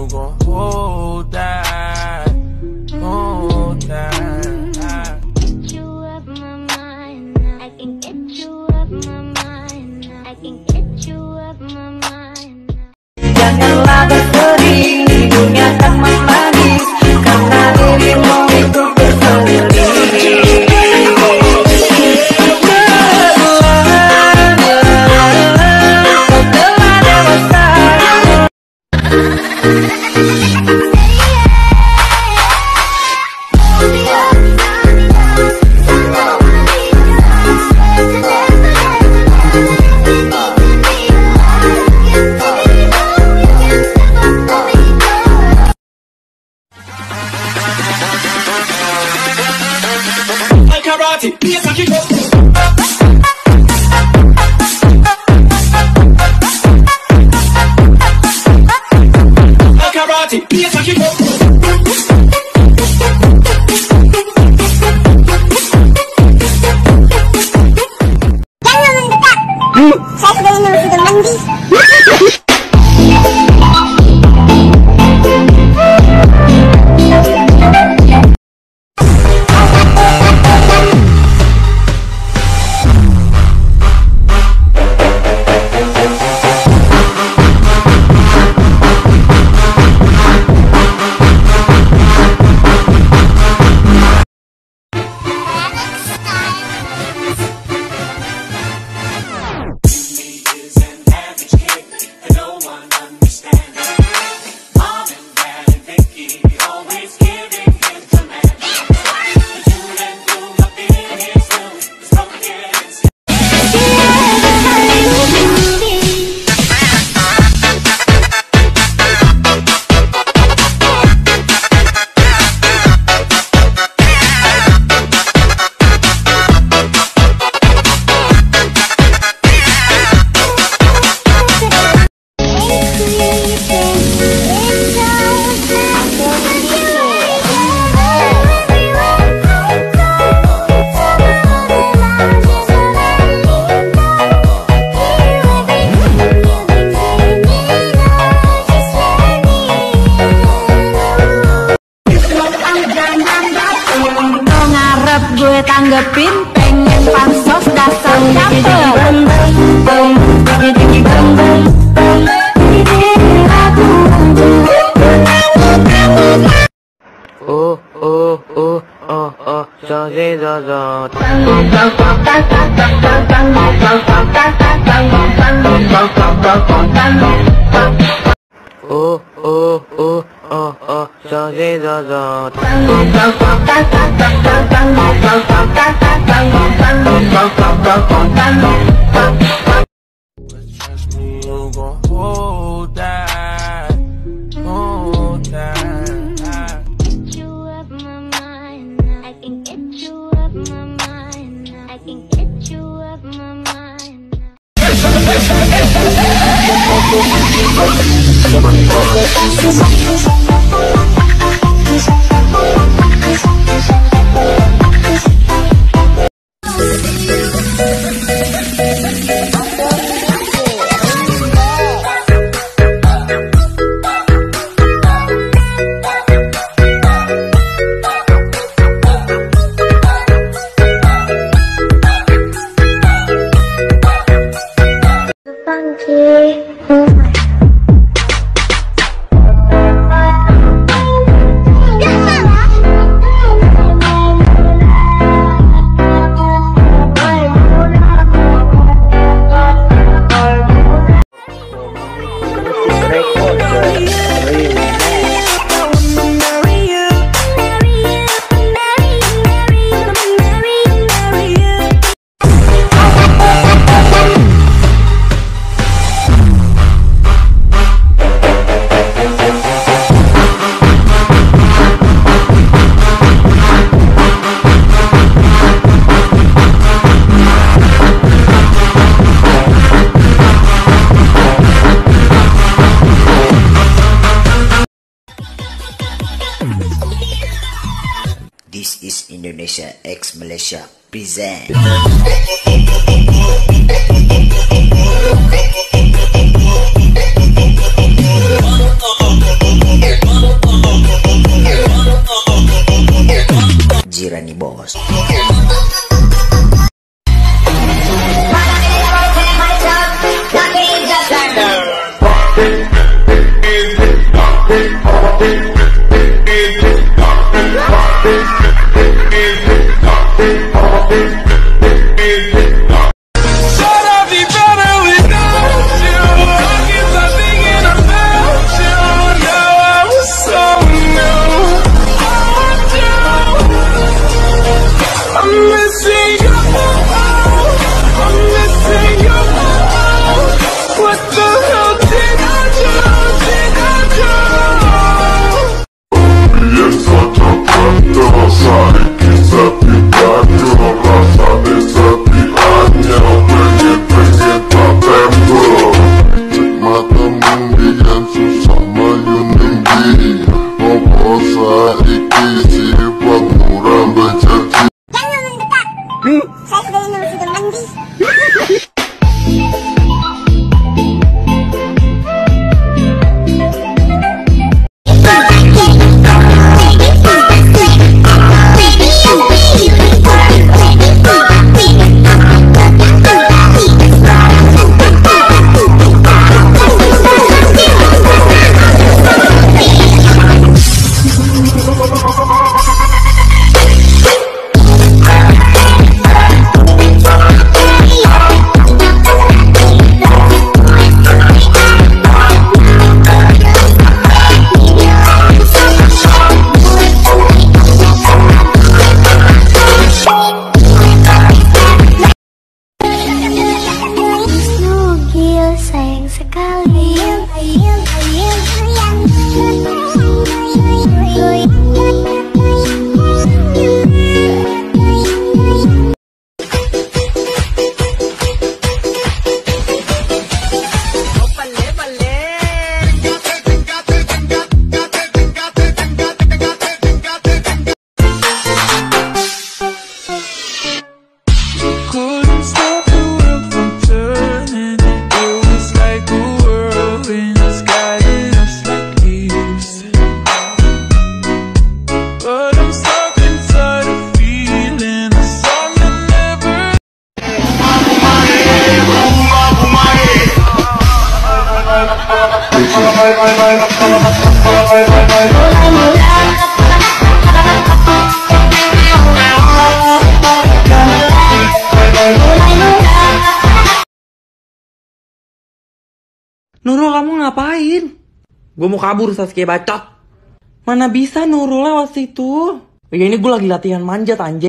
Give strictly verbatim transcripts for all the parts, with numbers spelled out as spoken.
you gon' hold that, hold that. Get you off my mind. I can get you off my mind. I can get you off my mind. Janganlah bersedih, dunia tak memanis, karena dirimu itu berselih. Karate, yes, I can go. Karate, yes, I can go. Jangan mendekat. Saya sudah ini sudah mandi. Gue tanggepin pengen pansos dasar caper. Oh oh oh oh oh, jadi zazat. Oh oh oh oh oh, jadi zazat. Trust me, you gon' hold that, hold that. Get you off my mind. I can get you off my mind. I can get you off my mind. This is Indonesia X Malaysia present. Nurul, kamu ngapain? Gue mau kabur, Sasuke bacot. Mana bisa Nurul lewat situ? Ya ini gue lagi latihan manjat anjir.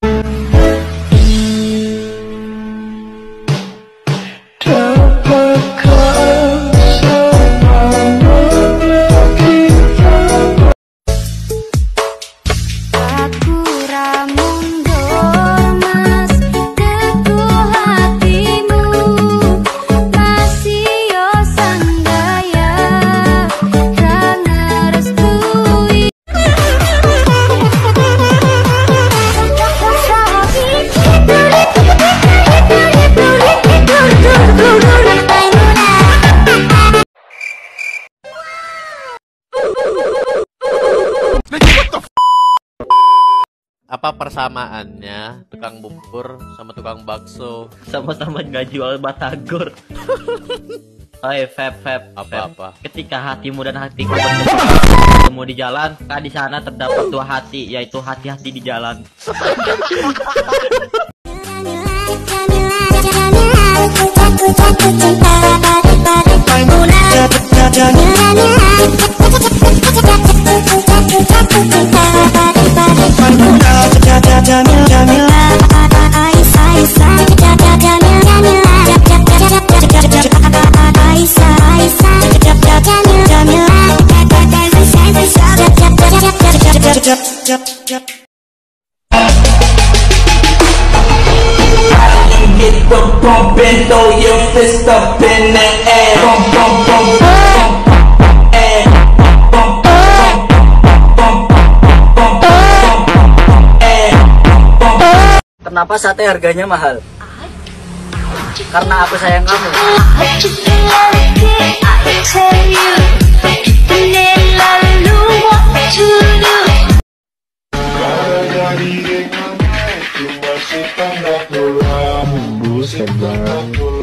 Apa persamaannya tukang bubur sama tukang bakso? Sama-sama nggak jual batagor. Oi, Feb, Feb, Apa-apa? ketika hatimu dan hatiku bertemu di jalan, kan di sana terdapat dua hati, yaitu hati-hati di jalan. Get the bumpin', throw your fist up in the air. Bump, bump, bump, bump, air. Bump, bump, bump, bump, bump, air. Bump. Kenapa sate harganya mahal? Karena aku sayang kamu. Buset banget.